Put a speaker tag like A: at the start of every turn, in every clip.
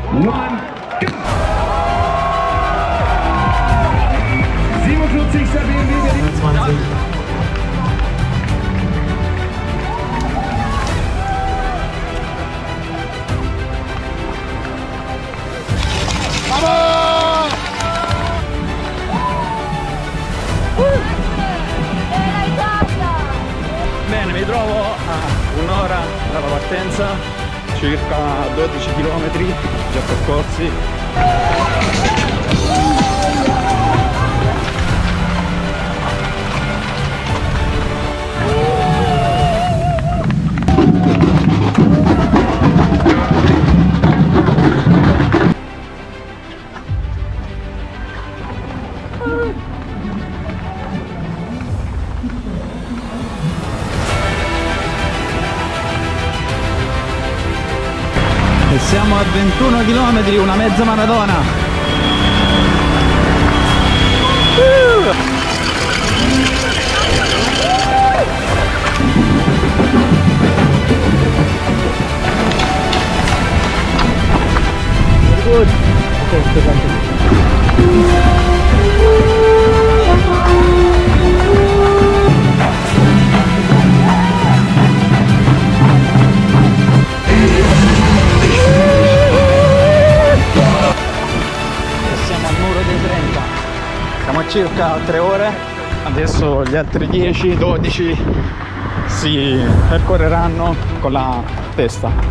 A: 1, go! 47 Sabine Wiebe.
B: 20.
C: Bene, mi trovo a un'ora dalla partenza, circa 12 km già percorsi. E siamo a 21 km, una mezza maratona. Good. Siamo al muro dei 30. Siamo a circa 3 ore. Adesso gli altri 10-12 si percorreranno con la testa.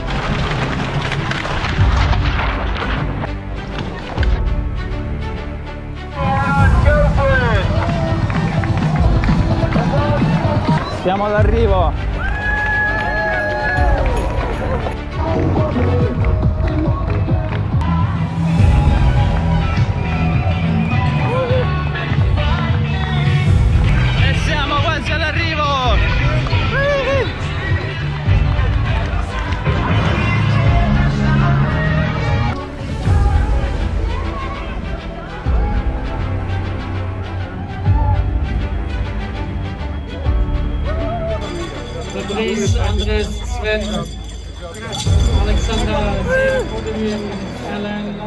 C: Siamo all'arrivo. E siamo quasi all'arrivo.
D: Fabrice, Andres, Sven, Alexander, Alan,